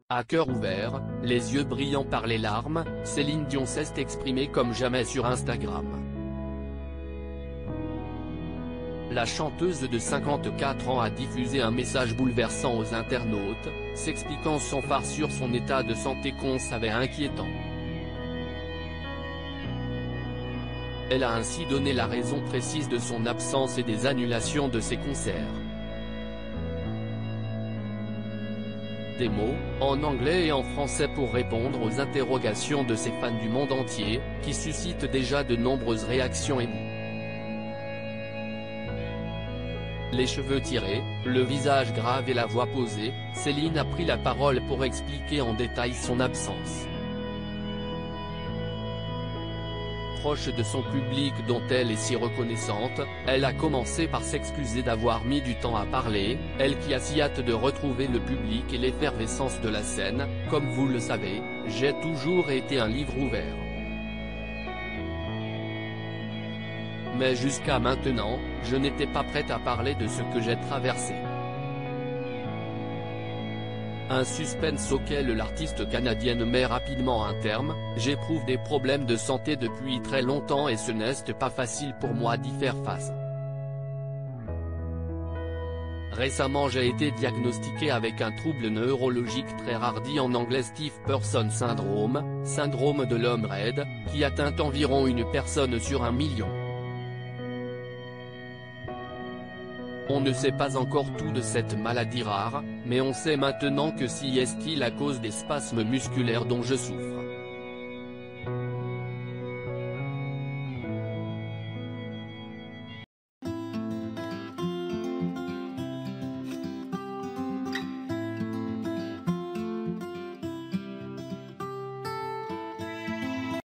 À cœur ouvert, les yeux brillants par les larmes, Céline Dion s'est exprimée comme jamais sur Instagram. La chanteuse de 54 ans a diffusé un message bouleversant aux internautes, s'expliquant sans phare sur son état de santé qu'on savait inquiétant. Elle a ainsi donné la raison précise de son absence et des annulations de ses concerts. Des mots, en anglais et en français pour répondre aux interrogations de ses fans du monde entier, qui suscitent déjà de nombreuses réactions émues. Les cheveux tirés, le visage grave et la voix posée, Céline a pris la parole pour expliquer en détail son absence. Proche de son public dont elle est si reconnaissante, elle a commencé par s'excuser d'avoir mis du temps à parler, elle qui a si hâte de retrouver le public et l'effervescence de la scène. Comme vous le savez, j'ai toujours été un livre ouvert. Mais jusqu'à maintenant, je n'étais pas prête à parler de ce que j'ai traversé. Un suspense auquel l'artiste canadienne met rapidement un terme. J'éprouve des problèmes de santé depuis très longtemps et ce n'est pas facile pour moi d'y faire face. Récemment j'ai été diagnostiqué avec un trouble neurologique très rare dit en anglais Stiff Person Syndrome, syndrome de l'homme raide, qui atteint environ une personne sur 1 million. On ne sait pas encore tout de cette maladie rare, mais on sait maintenant que si est-il à cause des spasmes musculaires dont je souffre.